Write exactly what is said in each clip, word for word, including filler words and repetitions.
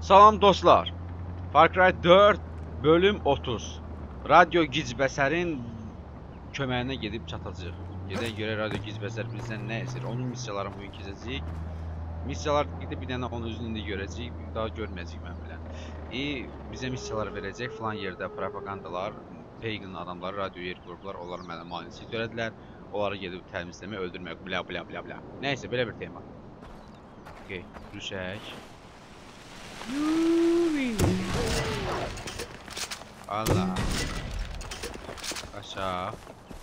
Salam dostlar. Far Cry dörd bölüm otuz. Radyo Gizbəsərin köməyinə gedib çatacaq. Gedək görə Radyo Gizbəsər bizdən nə əsir? Onun missiyalarını bugün keçəcəyik. Missiyalar bir dənə onun özünü indi görəcəyik. Daha görməyəcəyik mən bilən. E, bizə missiyalar verəcək. Falan yerdə propagandalar, pagan adamlar radyo yer qurublar. Onları mənə maneçilik törədilər. Onları gedib təmizləmək, öldürmək, bla bla bla bla. Nəysə, belə bir tema. Okey, düşək. Allah. Aşağı.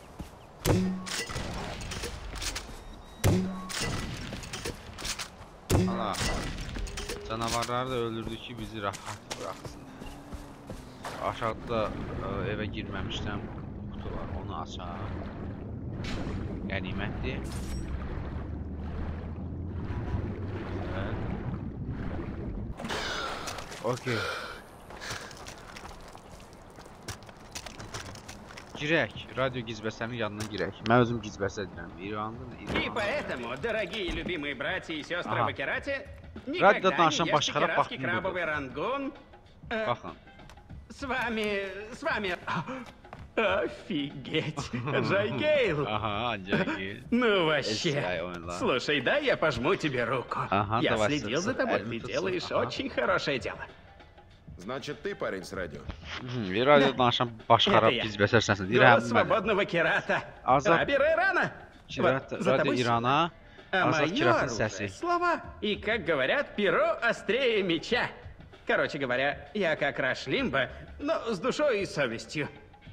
Allah. Canavarları da öldürdü ki bizi rahat bıraksın. Aşağıda e, eve girmemişten kutu var. Onu aşağı. Ganimetli. Evet. Okey. Girək, Radyo Gizbəsərin yanına girək. Mən özüm Gizbəsə deyirəm. İrandan, И поэтому, дорогие любимые братья и сестры Ага. в Акерате, Радио никогда не нашим ешьте башкара кератский пахнет крабовый рангун. Э, Baxın. С вами... с вами... Офигеть! Джай Гейл! Aha, Джай. Ну вообще. Эсрай онла. Слушай, дай я пожму тебе руку. Ага, Я давай, следил за с- тобой, с- ты с- делаешь ага. очень хорошее дело. Значит, ты парень с радио. Bir radyo danışan başqara Это я. Gizbəsər səsini Голос deyirəm. свободного Керата. Azad- Раби Рейрана. Kirat, Вот, за Radyo тобой İrana. А Azad мое Kiratın оружие səsi. слова. И, как говорят, перо острее меча. Короче говоря, я как Раш Лимба, но с душой и совестью.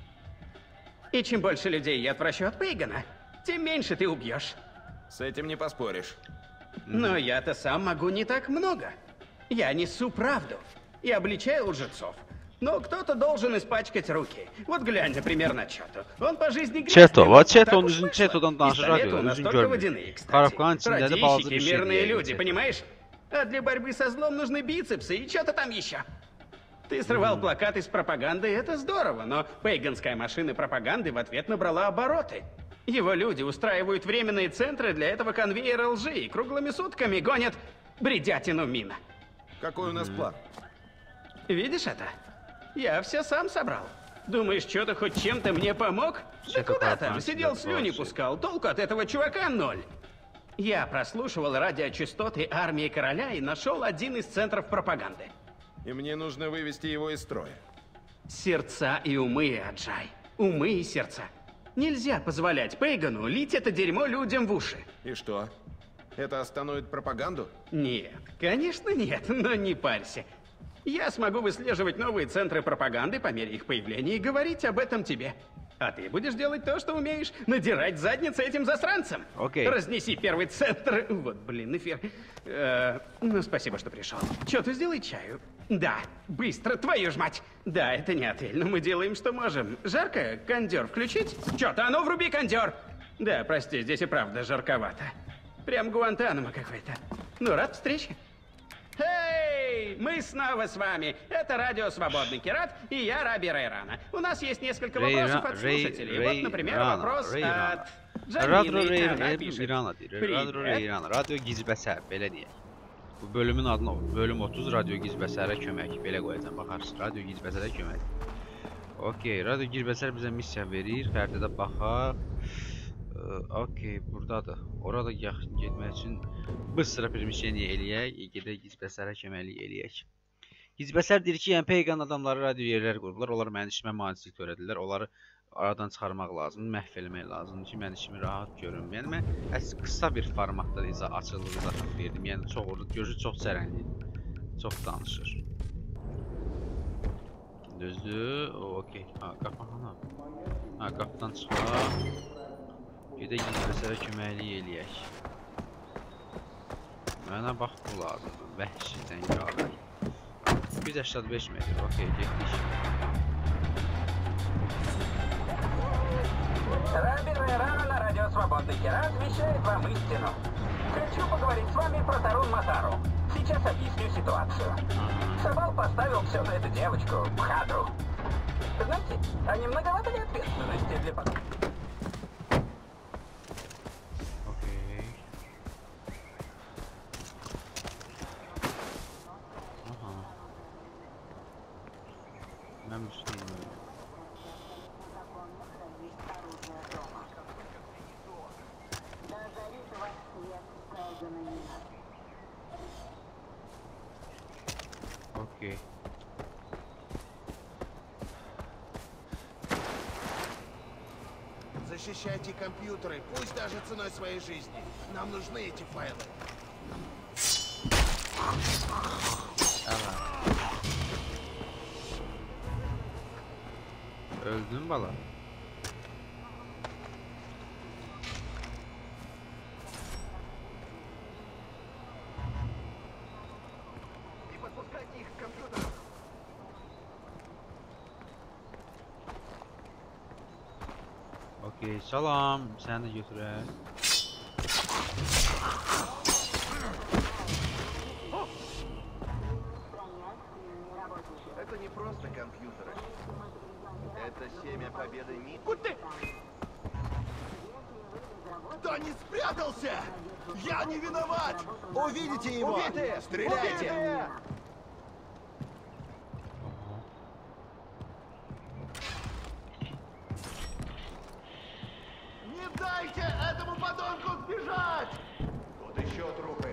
И чем больше людей я отвращу от Пейгана, тем меньше ты убьешь. С этим не поспоришь. Но я-то сам могу не так много. Я несу правду и обличаю лжецов. Но кто-то должен испачкать руки. Вот глянь, например, на Чето. Он по жизни грязный. Çeto, но va так Çeto уж onun üzün вышло. Çeto'dan danışır Пистолеты radyo, у нас üzün только görmür. водяные, кстати. Karavkanın içində də bazı bir Радищики, şey мирные deyir. люди, понимаешь? А для борьбы со злом нужны бицепсы и что-то там еще. Ты срывал плакаты с пропагандой, это здорово, но пейганская машина пропаганды в ответ набрала обороты. Его люди устраивают временные центры для этого конвейера лжи и круглыми сутками гонят бредятину мина. Какой у нас план? Видишь это? Я все сам собрал. Думаешь, что-то хоть чем-то мне помог? Да Что-то куда попал, там? что-то Сидел слюни попал. пускал. Толку от этого чувака ноль. Я прослушивал радиочастоты армии короля и нашел один из центров пропаганды. И мне нужно вывести его из строя. Сердца и умы, Аджай. Умы и сердца. Нельзя позволять Пейгану лить это дерьмо людям в уши. И что? Это остановит пропаганду? Нет, конечно нет, но не парься. Я смогу выслеживать новые центры пропаганды по мере их появления и говорить об этом тебе. А ты будешь делать то, что умеешь, надирать задницы этим засранцам. Окей. Разнеси первый центр. Вот, блин, эфир. Э, ну, спасибо, что пришел. Чё, ты сделай чаю? Да, быстро, твою ж мать. Да, это не отель, но мы делаем, что можем. Жарко? Кондёр включить? Чё-то, а ну вруби кондёр. Да, прости, здесь и правда жарковато. Прям Гуантанамо какой-то. Ну, рад встрече. Эй, мы снова с вами. Это радио «Свободный Керат» и я, Раби Рейрана. У нас есть несколько Рейра- вопросов от Рей- слушателей. Вот, например, Рейрана, вопрос Рейрана. от Radyo Джанины. Она Reyran, пишет. İrana deyir. Radyo Привет. Reyran, Radyo Gizbəsər, belə deyək. Bu bölümün adını, bölüm otuz Radyo Gizbəsərə kömək. Belə qoyacam, baxarsın. Radyo Gizbəsərə kömək. Okey, Radyo Gizbəsər bizə missiya verir. Xəritədə baxaq. Ee, Okey, buradadır. Orada yaxın getmək üçün bu sıra permissiyonu eləyək. Gedək Gizbəsərə köməklik eləyək. Gizbəsər deyir ki, yəni Peygan adamları radyo yerlər qurdular. Onlar mənim işimə maneçilik törədilər. Onları aradan çıxarmaq lazımdır, məhv eləmək lazımdır ki, mən işimi rahat görüm. Yəni mən əsl qısa bir formatda izah açıqlıq izah verdim. Yəni çox orada gözü çox cərəngli, çox danışır. Düzdür? Okey. Ha, qapı hana? Ha, qapıdan çıxaq. Gedək Gizbəsərə köməklik eləyək. Mənə bax bu lazımdır. Vəhşi cəngavər. yüz səksən beş metr. Okey, getdik. Раби Рейрана на радио «Свободный Керат» вещает вам истину. Хочу поговорить с вами про Тарун Матару. Сейчас объясню ситуацию. Сабал поставил все на эту девочку, Бхадру. Знаете, а не многовато ли ответственности для подруги? Okey. Aha. Hem üstüne böyle. Окей. Защищайте компьютеры, пусть даже ценой своей жизни. Нам нужны эти файлы. Tamam. Öldün bala. Не подпускайте их к компьютерам. Okey, salam. Səni də götürək. Это не просто компьютеры. Это семя победы мира. Кто не спрятался? Я не виноват! Увидите его! Убитые! Стреляйте! Убитые! Не дайте этому подонку сбежать! Тут еще трупы.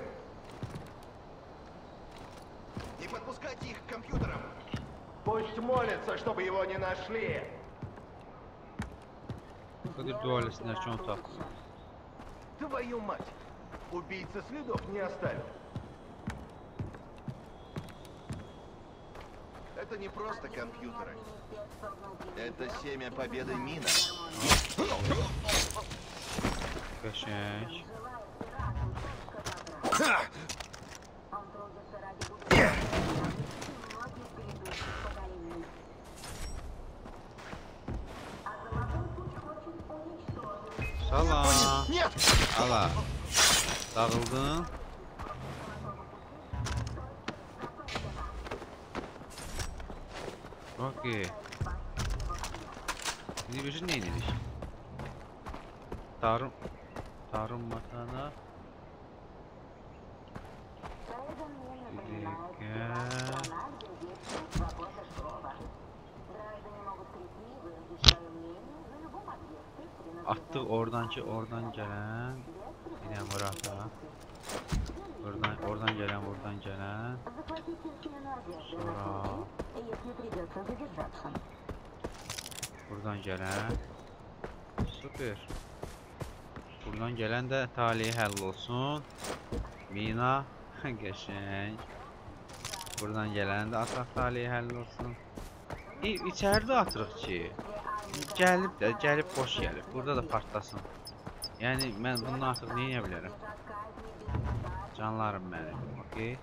Не подпускайте их к компьютерам. Пусть молятся, чтобы его не нашли. Hadi dua etsinlər ki, onu tapsın. Твою мать! Убийца следов не оставил. Это не просто компьютеры. Это семя победы мина. Qəşəng. Salam. Нет! Ala. Dağıldın. Okey. Şimdi bir ne dedik? Tarım. Tarım matana. Bir dakika. Attık oradan ki oradan gelen. Yine burada. Buradan oradan gelen buradan gelen. Sonra buradan gelen. Süper. Buradan gelen de talihi həll olsun. Mina qəşəng. Buradan gelen de ataq talihi həll olsun. İ içəridə atırıq ki. Gəlib də, gəlib boş gəlib. Burada da partlasın. Yəni mən bundan artıq nə edə bilərəm? Canlarım mənim. Okey.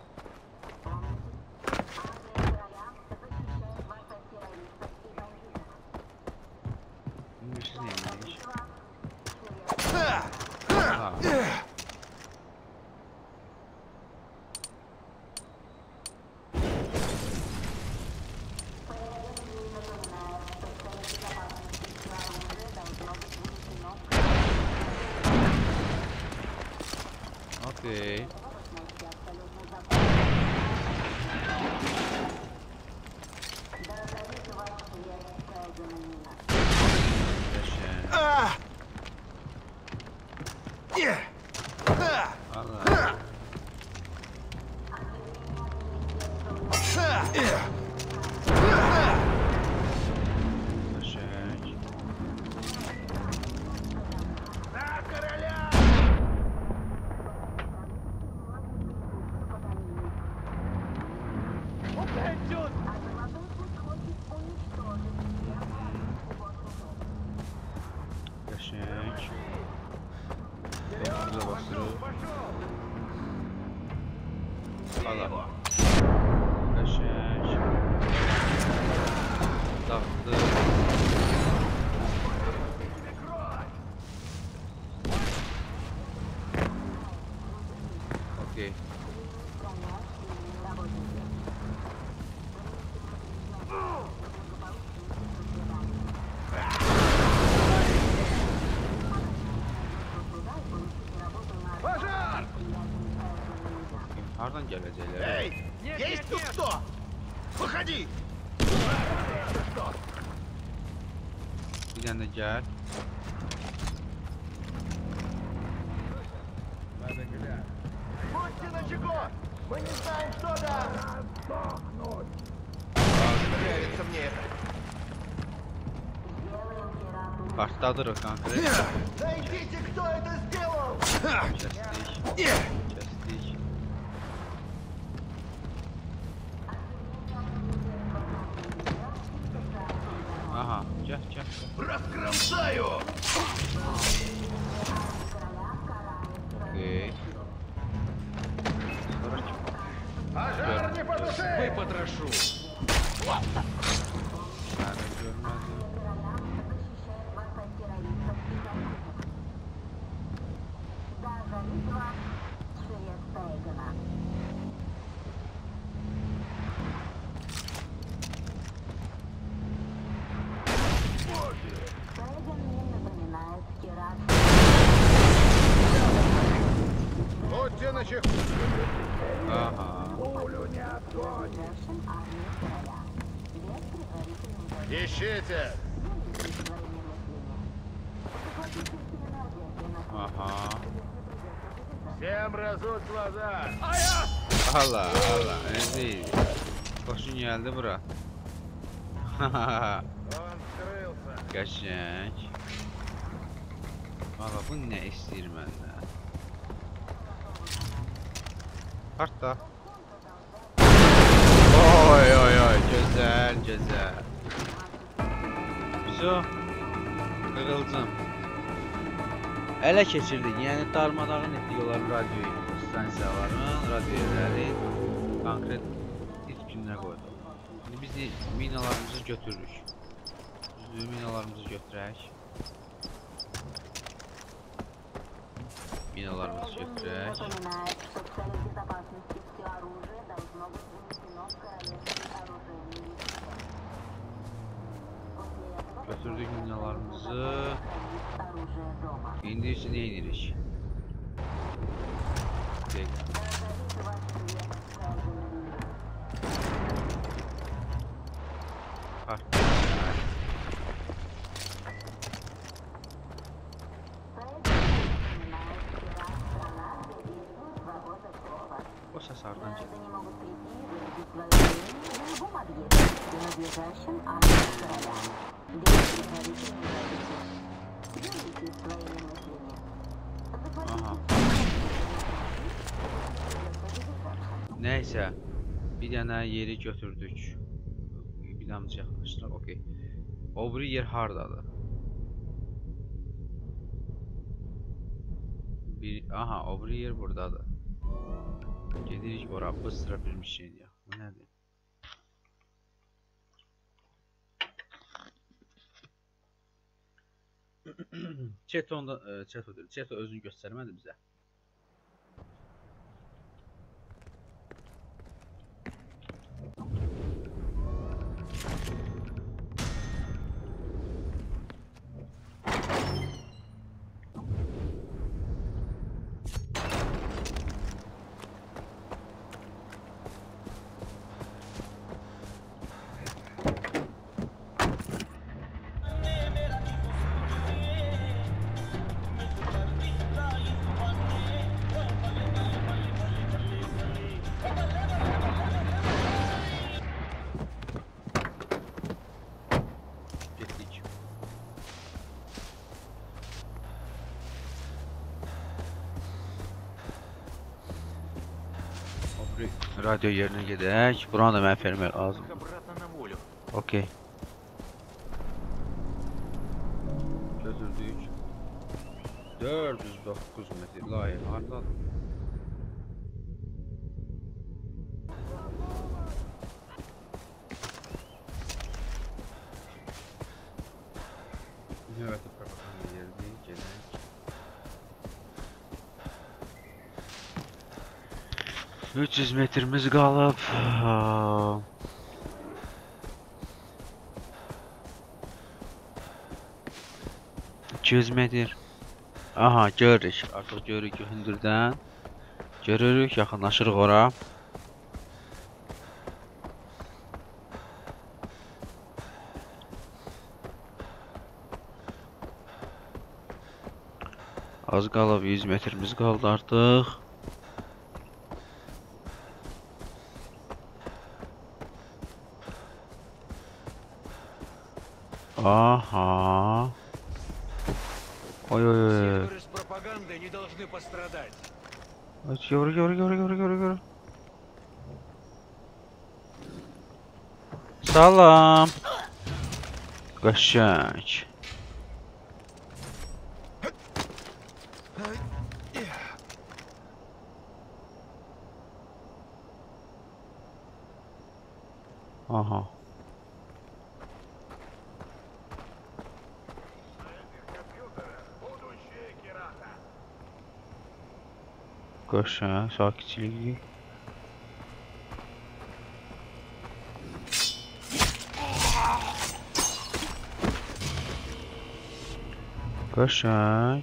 Şimdi siz nə edirik? Ha. Okey. А! Е! А! Allah. А! Е! А! Qəşəng. На короля! Qəşəng. Burada basırıq. Allah. Qəşəng. Dağıtdı. Okey. Пожар! Hardan gələcəklər? Эй! Есть тут кто? Выходи! Bir dənə də gəl. Будьте начеку! Мы не знаем, что там! Нравится мне это. Partladırıq kanka. Найдите, кто это сделал! Kəsdik. Kəsdik. Aha, gəl, gəl. Раскромсаю! Okey. Sonra kim? Пожар не по душе! Выпотрошу. Səni görmədim. Будьте начеку! Aha. Ищите! Aha. Всем разут глаза! Allah Allah. Ezi. Xoşun gəldi bura. Он скрылся! Qəşəng. Valla bu nə istəyir məndən? Partla. Oy oy oy. Gözəl gözəl. Vso. Qırılcım. Ələ keçirdik. Yəni darmadağın etdik onların radio stansiyalarını, radioləri konkret ilk gününə qoyduq. Şimdi biz de minalarımızı götürürük. Düzdür, minalarımızı götürək. Minalarımızı götürək. Götürdük minalarımızı. İndi isə nə edirik? O səs hardan gəlir? Aha. Neyse, bir dənə yeri götürdük. Bir dənə yaxınlaşdıraq, okey. O biri yer hardadır? Bir, aha, o biri yer buradadır. Gedirik ora, bu sıra bir şey ya. Bu nədir? Chat onda, chat o deyil. Chat özünü göstərmədi bizə. Radyo yerine gedək. Buranı da mənə fermer lazım. Okey. Götürdük. dörd yüz doqquz metr layih hardadır? Növbəti propaganda yeridir, gedək. üç yüz metrimiz qalıb. iki yüz metr. Aha, görürük. Artıq görürük ki, hündürdən. Görürük, yaxınlaşırıq ora. Az qalıb yüz metrimiz qaldı artıq. Aha. Ой-ой-ой. Серверы с пропагандой не должны пострадать. Yürü yürü yürü yürü yürü yürü. Salam. Qəşəng. Aha. Qəşəng, sakitçilik. Qəşəng.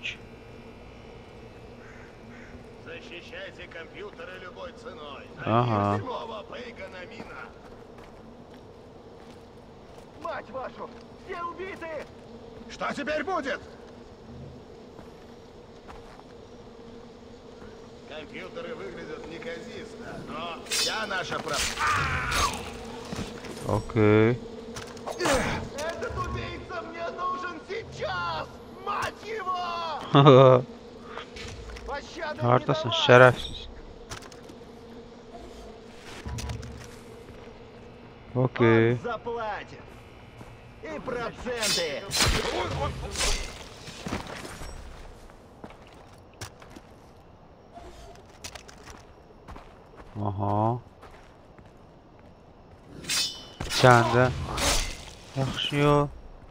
Защищайте компьютеры любой ценой. Ага. Слово Пейганамина. Мать вашу! Все убиты! Что теперь будет? Компьютеры выглядят неказисто, но вся наша проблема. Окей. Этот убийца мне нужен сейчас! Мать его! Haha. Пощады Hardasın, не давай! şərəfsiz. Okey. Он заплатит! И проценты! Aha. Sən də yaxşı yol.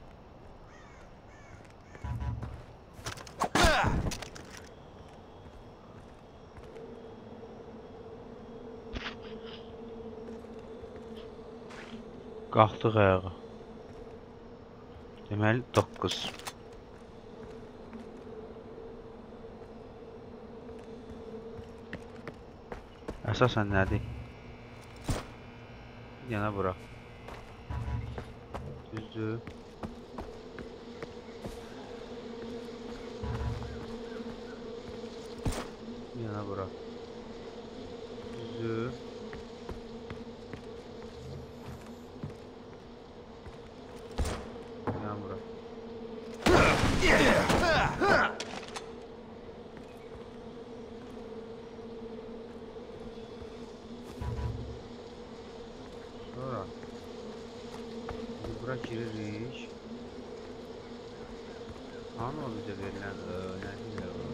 Qalxdıq ayağa. Deməli doqquz. Əsasən nədir? Bir yana bura. Düzdür. Bir yana bura. Düzdür. Bir yana bura. Sonra bura giririk. Hanı o bizə verilən nədir o?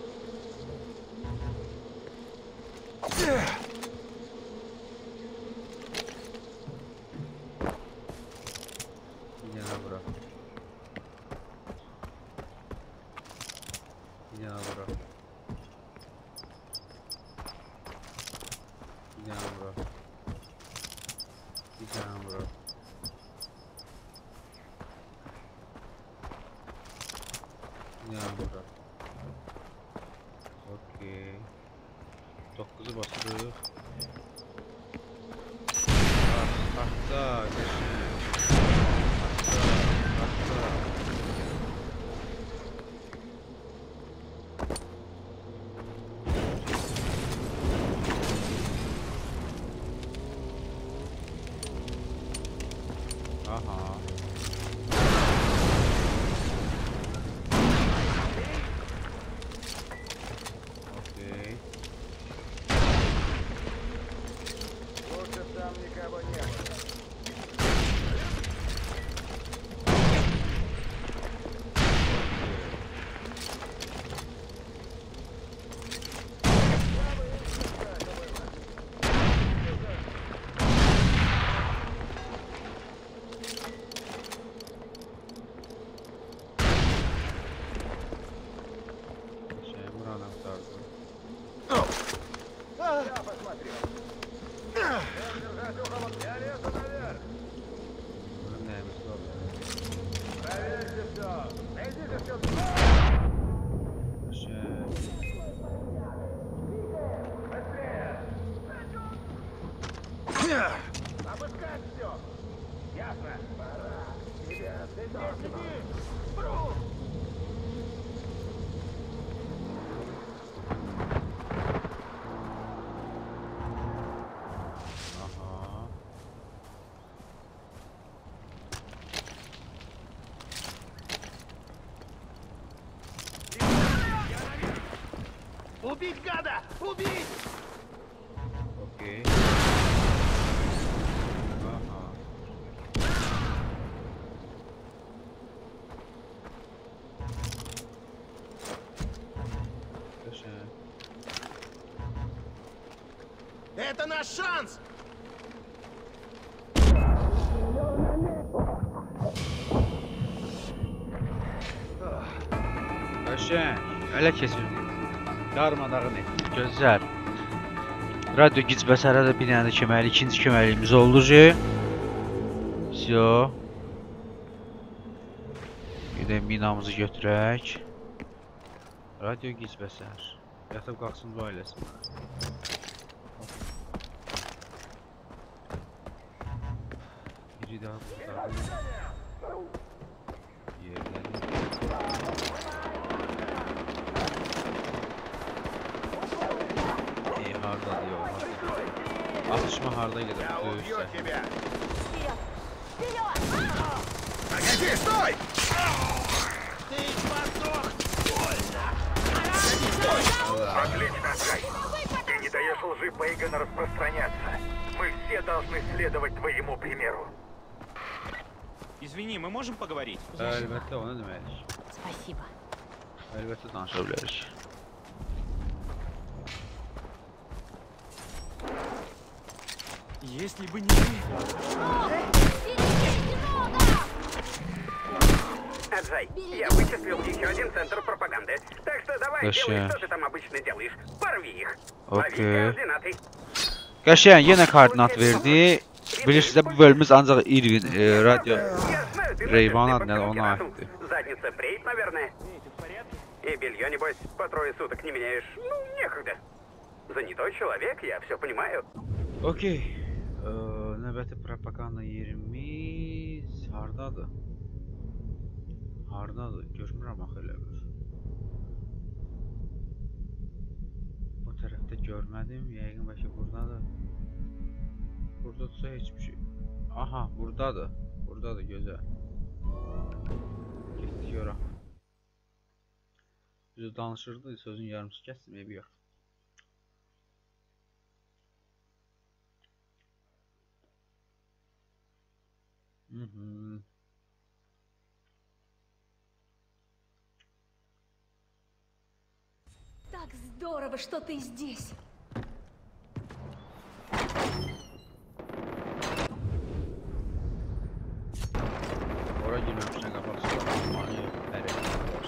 Bir yana bura. Bir yana bura. Bir yana bura. Bir yana bura. Bir yana bura. Okey. Dokkuzu basırıq. Bas, hatta, qəşəng. Hatta, hatta. Aha. Окей. Лучше там никого не было. Şey, buranı aktardım. Я посмотрю. Держать ухо, я лезу наверх. Buranın nəyimiz var? Проверьте все. Найдите все. Şey. Обыскать все. Ясно. Ребят, ты здесь сиди. Брус. Убить гада! Убить! Okey. Aha. Qəşəng. Это наш шанс! Qəşəng. Ələ keçirdik. Darmadağın etdik. Gözəl. Radyo gic bəsərə də bir dənə də köməkli, ikinci köməkliyimiz oldu ki. Vsyo. Bir də minamızı götürək. Radyo gic bəsər. Yatıb qalxsın bu ailəsin. Biri daha buradadır. Yerləri. Ey, hardadır yol, hardadır. Atışma harda gedir, döyüşsə. Погоди, стой! Ты подох! Больно! Отлично, Джай. Ты не даешь лжи Бейгана распространяться. Мы все должны следовать твоему примеру. Извини, мы можем поговорить? Əlbəttə, o nə deməkdir? Спасибо. Əlbəttə danışa bilərik. Если бы не ты... Джай, я вычислил еще один центр пропаганды. Так что давай, Вообще. делай, что ты там обычно делаешь. Порви их. Лови Окей. координаты. Qəşəng, yenə koordinat verdi. Bilirsiniz də bu bölümümüz ancaq Irvin e, radyo Я знаю, ты Reyvan носишь adlı под ona керосин. aiddir. Задница бреет, наверное. И белье, небось, по трое суток не меняешь. Ну, некогда. Занятой человек, я все понимаю. Okey. Ee, növbəti propaganda yerimiz hardadır? Hardadır? Görmürəm axı elə bir. Bu tərəfdə görmədim. Yəqin bəlkə burdadır. Buradadırsa heç bir şey. Aha, burdadır. Burdadır, gözəl. Getdik ora. Biz danışırdıq, sözün yarımsı kəsdim, evi yox. Угу. Так здорово, что ты здесь. Ora girməmişdən qabaq sıralanmayı bərəkət.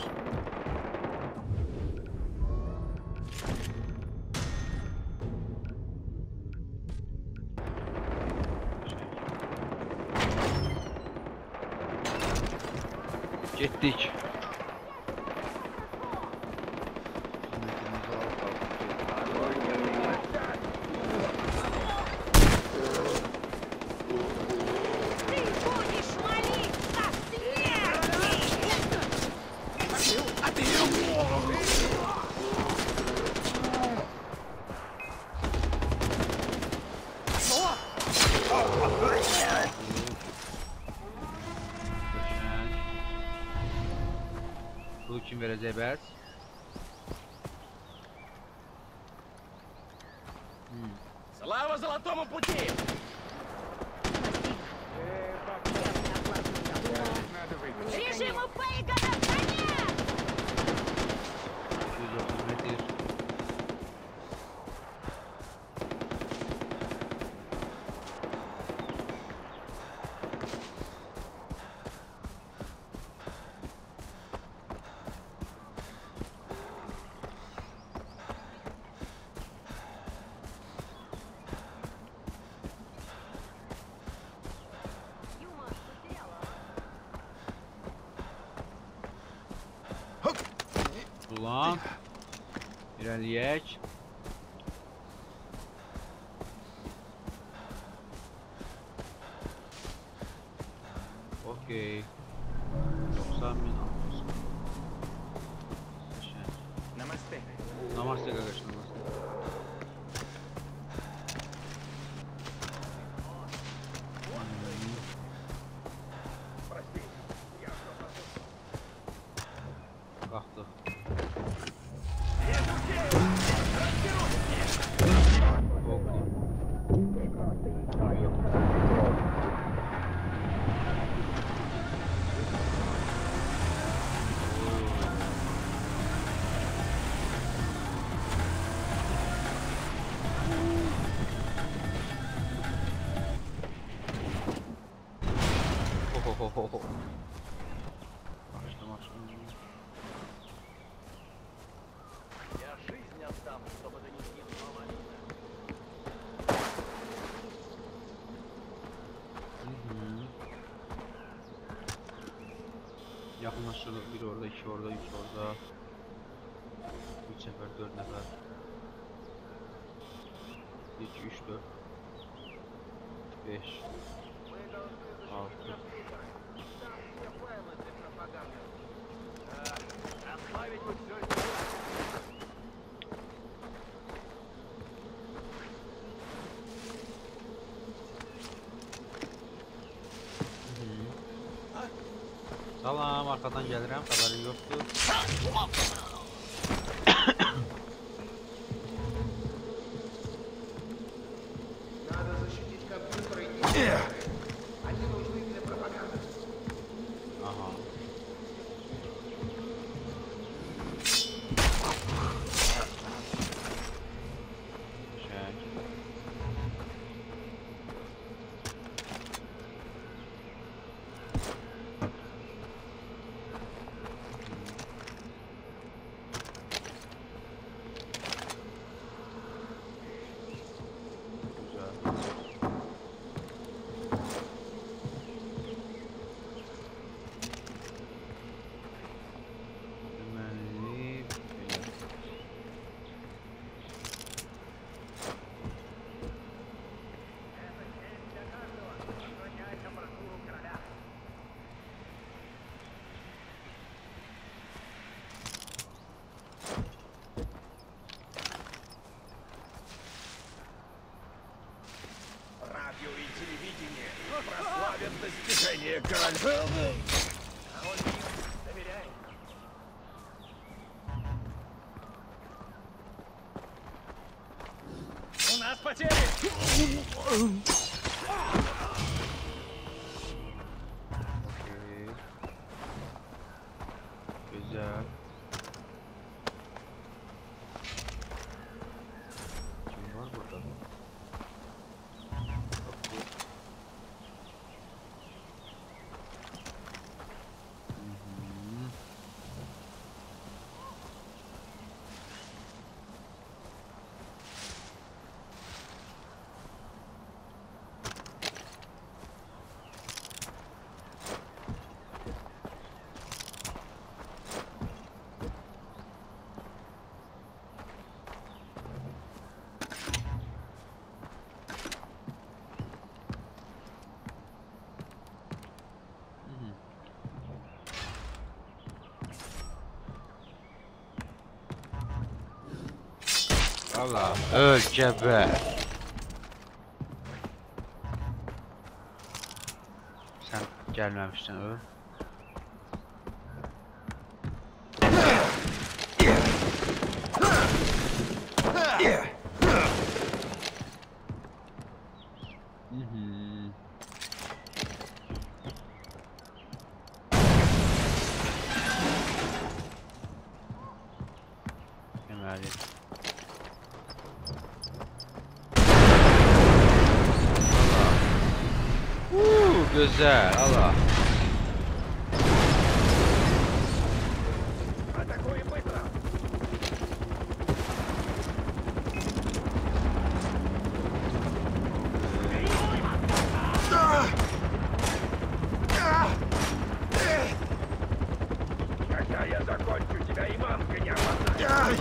Getdik. Ты будешь молиться смерти! А ты... Bunu kim verəcək bəs? Слава золотому пути! Режиму Бейгана конец! yüz otuz metr. Ulan. İlerleyek. Okey. doksan bin almışsın. Намасте. Namaste kardeş, namaste. Kalktı. Ohohoho. Başla başla. Я жизнь отдам, чтобы донести слова. Yakınlaştırdı. Bir orada, iki orada, üç orada. Üç sefer, dört nefer. iki, üç, dört. Beş. Altı. Ославить бы все это. Salam, arkadan gəlirəm, xəbərim yoxdur. Надо защитить компьютеры и... Они нужны для пропаганды. Aha. Çək. Güzel. Deməli, belə. Радио и телевидение прославят достижения короля. А он им доверяет. У нас потери! Okey. Güzel. Kim var burada? Kapı. Mhm. Allah, öl geber. Sen gelmemiştin öl. Mhm. Deməli. Uuu, güzel, Allah. Атакуем быстро! Когда я закончу, тебя и мамка не опознает!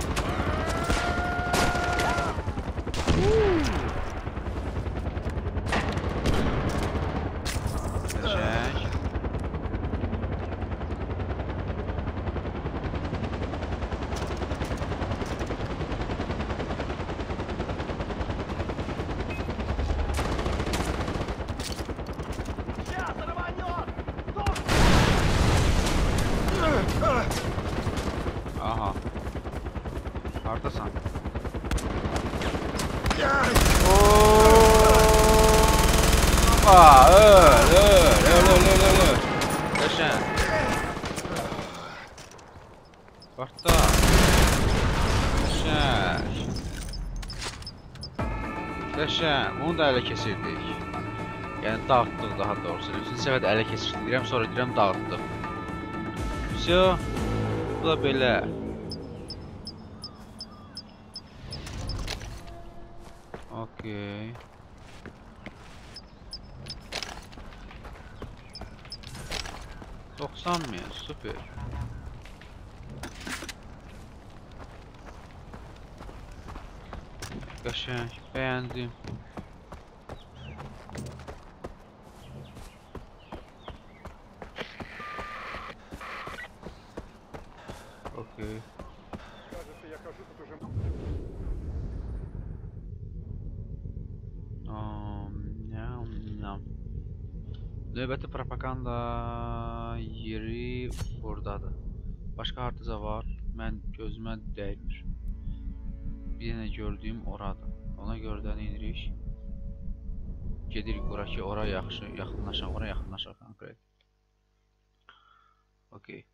Çək. Сейчас рванет! Aha. Hardasan? Aa, öl, öl, öl, öl, öl, öl, öl. Qəşəng. Partda. Qəşəng. Qəşəng. Onu da ələ keçirdik. Yəni dağıtdıq daha doğrusu. Üçüncü səfər ələ keçirdik deyirəm, sonra deyirəm dağıtdıq. Vəsə, bu da belə. Okey. doksan min, süper. Qəşəng, bəyəndim. Okey. Növbəti propaganda yeri buradadır. Başqa hardaca var, mən gözümə dəymir. Bir dənə gördüyüm oradır. Ona görə də nə edirik? Gedirik ora ki, ora yaxşı, yaxınlaşaq, ora yaxınlaşaq konkret. Okey.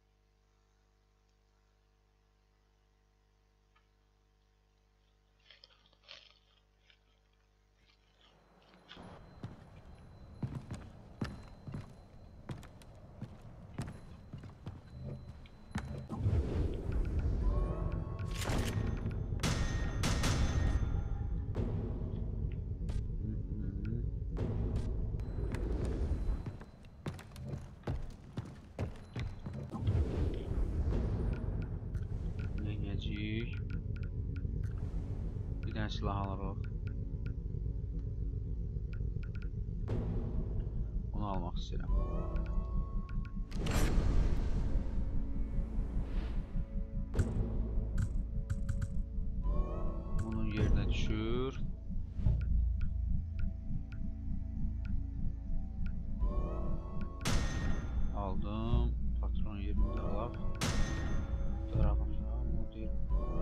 Bir dənə silah alırıq. Onu almaq istəyirəm. Bunun yerinə düşür. Aldım. Patron yerində alaq. Darağımda model.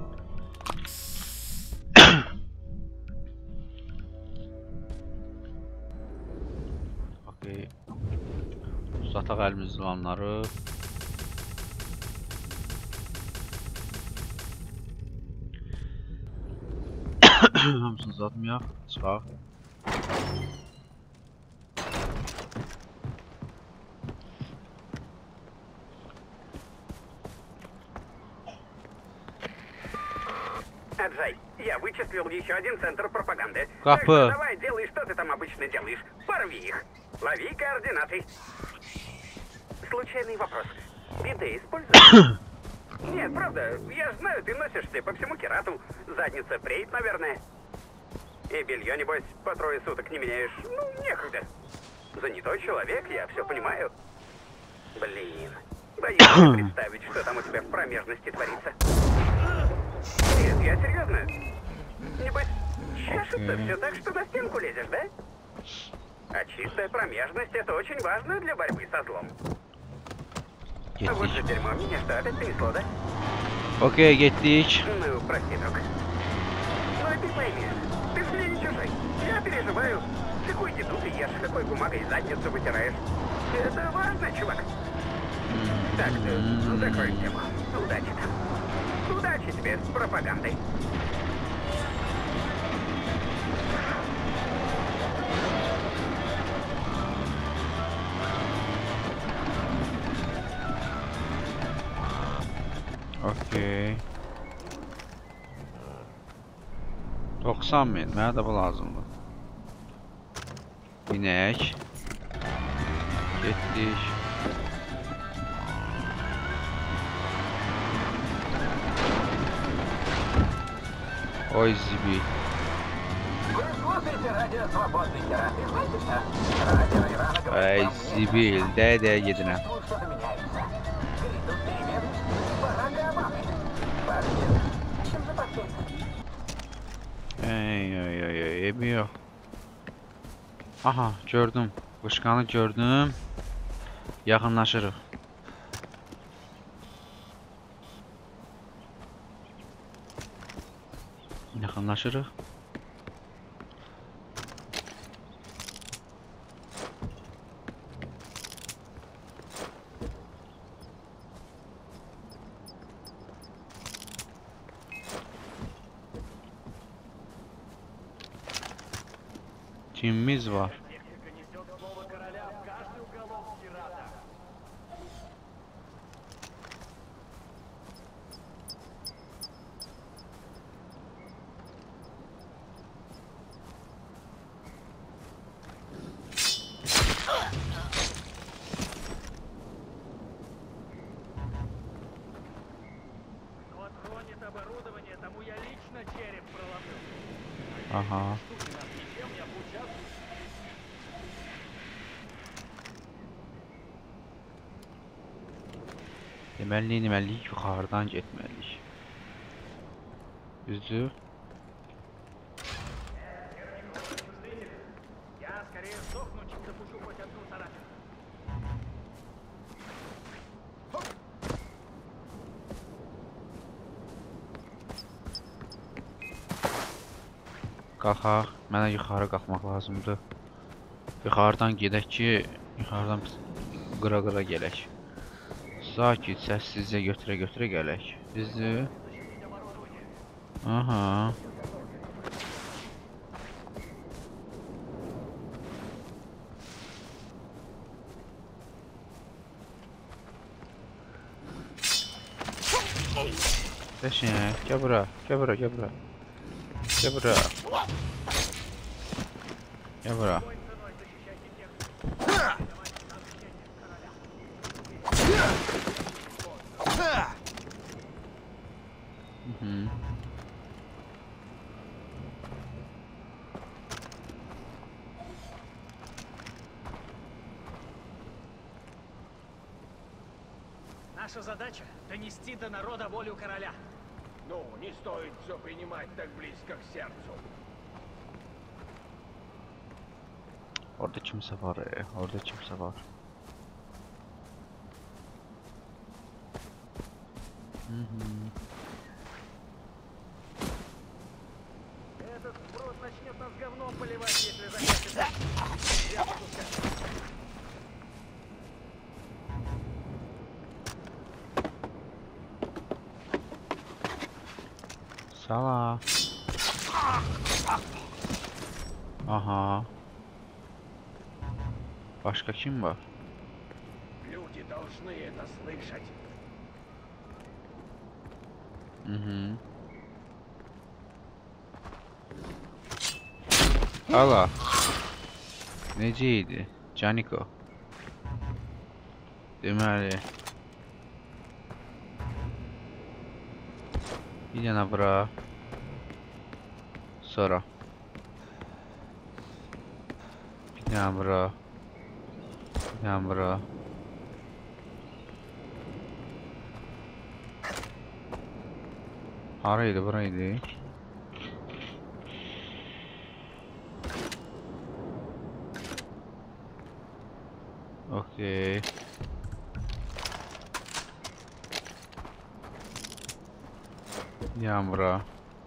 Okey. Uzataq əlimizdə olanları. Hamısını uzatmayaq. Çıxaq. Аджай, я вычислил еще один центр пропаганды. Капы. Так что давай, делай, что ты там обычно делаешь. Порви их. Лови координаты. Случайный вопрос. Биде используешь? Нет, правда, я знаю, ты носишься по всему Керату. Задница преет, наверное. И белье, небось, по трое суток не меняешь. Ну, некогда. Занятой человек, я все понимаю. Блин, боюсь представить, что там у тебя в промежности творится. Нет, я серьезно. Небось, чешется Okay. все так, что на стенку лезешь, да? А чистая промежность — это очень важно для борьбы со злом. А вот же дерьмо, меня что, опять принесло, да? Okey, getdik. Ну, прости, друг. Ну и ты пойми, ты же мне не чужой. Я переживаю, какую еду ты ешь, какой бумагой задницу вытираешь. Это важно, чувак. Так, ты закрой тему. Удачи там. Удачи тебе с пропагандой. Okey. doksan min, mənə də bu lazımdır. Binək. Getdik. Oy zibi. Вы слушаете радио «Свободный Керат». И знаете что? Радио Ирана говорит Ay вам, zibil, dəyə-dəyə gedinəm. чувствую, что-то меняется. Грядут перемены. Барак Обамы. Поспех. Чем же поспех? Ey, ey, ey, ey, evi yox. Aha, gördüm. Qışqanı gördüm. Yaxınlaşırıq. Yaxınlaşırıq. Kimimiz var? Aha. Deməli, nə etməliyik? Yuxarıdan getməliyik. Düzdür? Qalxaq. Mənə yuxarı qalxmaq lazımdır. Yuxarıdan gedək ki, yuxarıdan qıra-qıra gələk. Sakit, səssizcə götürə-götürə gələk. Düzdür? Aha. Qəşəng, gəl bura, gəl bura, gəl bura. Gəl bura. Gəl bura. Hı. Наша задача — донести до народа волю короля. Ну, не стоит все принимать так близко к сердцу. Orada kimsə var, e, orada kimsə var. Hı -hı. Этот сброд начнет нас говном поливать, если захочет. Нельзя пропускать. Sala. Aha. Başka kim var? Люди должны это слышать. Hı hı. Ala. Necəydi? Caniko. Deməli. Bir dənə bura. Sonra. Bir dənə bura. Bir dənə bura. Haraydı, buraydı. Okey. Yağmura.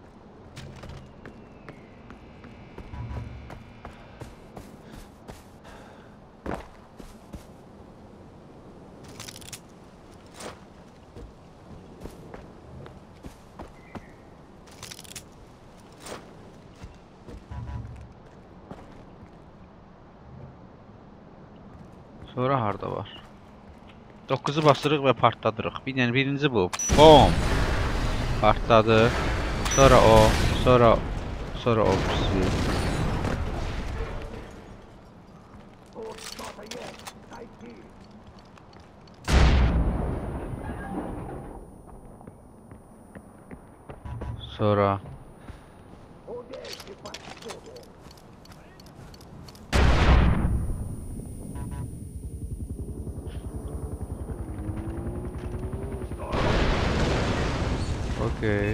Sonra harda var? dokuzu basırıq və partladırıq. Bir dənə birinci bu. Bom! Partladı. Sonra o, sonra sonra o birisi. Sonra okey.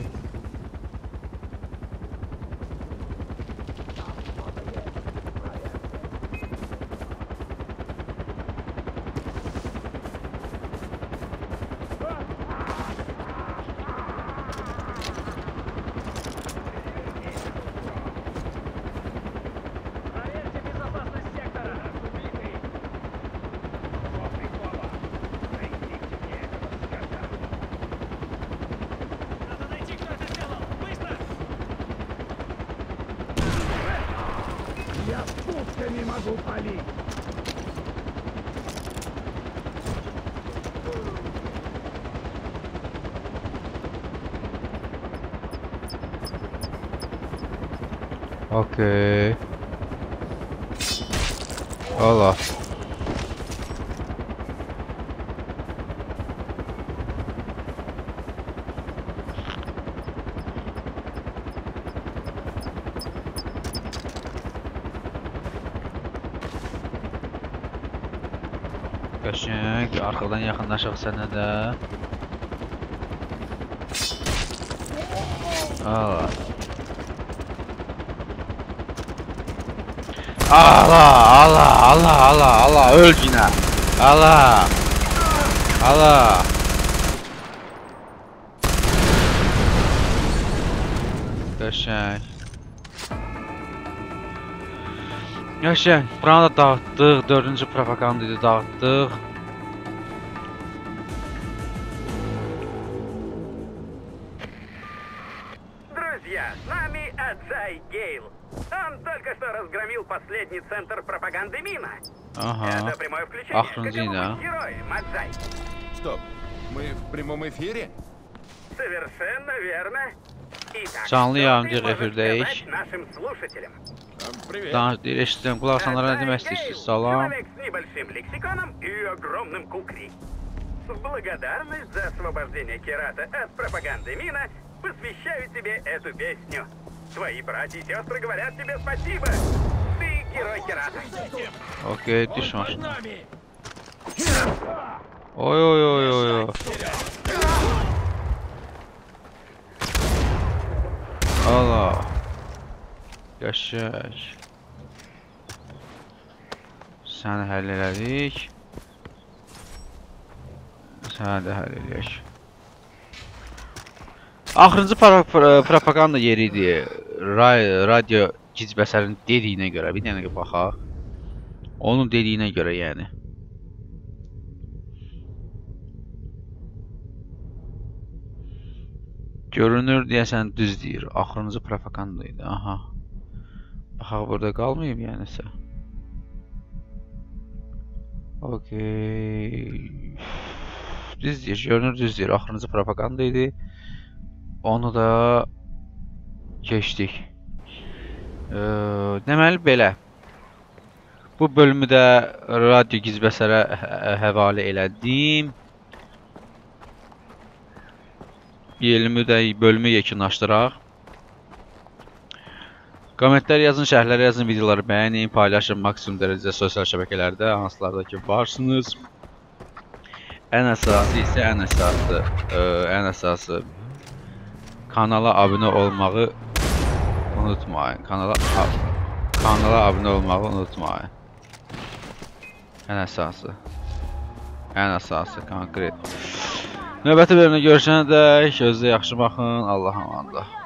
Проверьте безопасность сектора. Убитый. Что прикола? Найдите мне этого скота. Надо найти, кто это сделал! Быстро! Я пушками могу палить. Okey. Allah. Qəşəng, arxadan yaxınlaşaq sənə də. Allah. Allah, Allah, Allah, Allah, Allah, öl yine. Allah. Allah. Qəşəng. Qəşəng, buranı da dağıtdıq, dördüncü propagandayı dağıtdıq. Друзья, с нами Аджай Гейл. Он только что разгромил последний центр пропаганды Мина. Ага. Это прямое включение. Ахрунзин, Каковы а? быть героем, Аджай? Стоп, мы в прямом эфире? Совершенно верно. Итак, Canlı что yayımcı ты можешь efirdəyik. сказать нашим слушателям? А, Привет. Danış, deyir, eşitdim, qulaq sanlara nə demək Аджай istəyirsiniz? Гейл, Salam. человек с небольшим лексиконом и огромным кукри. В благодарность за освобождение Керата от пропаганды Мина посвящаю тебе эту песню. Твои братья и сестры говорят тебе спасибо. Ты герой Керата. Okey, düş maşına. Oy oy oy oy oy. Allah. Qəşəng. Səni həll elədik. Səni də həll eləyək. Axırıncı pro pro propaganda yeri idi. Ra radio gizbəsərin dediyinə görə, bir dənə baxaq. Onun dediyinə görə, yəni. Görünür deyəsən düz deyir. Axırıncı propaganda idi. Aha. Baxaq burada qalmayıb yənisə. Okey. Düz deyir, görünür düz deyir. Axırıncı propaganda idi. Onu da keçdik. Ee, deməli belə. Bu bölümü də radio gizbəsərə həvalə elədim. Bölümü də bölümü yekunlaşdıraq. Kommentlər yazın, şərhlərə yazın, videoları bəyənin, paylaşın maksimum dərəcədə sosial şəbəkələrdə, hansılarda ki varsınız. Ən əsası isə ən əsası, ə, ən əsası kanala abunə olmağı unutmayın. Kanala kanala abunə olmağı unutmayın. Ən əsası. Ən əsası konkret. Növbəti bölümdə görüşənə dək özünüzə yaxşı baxın. Allah'a emanet olun.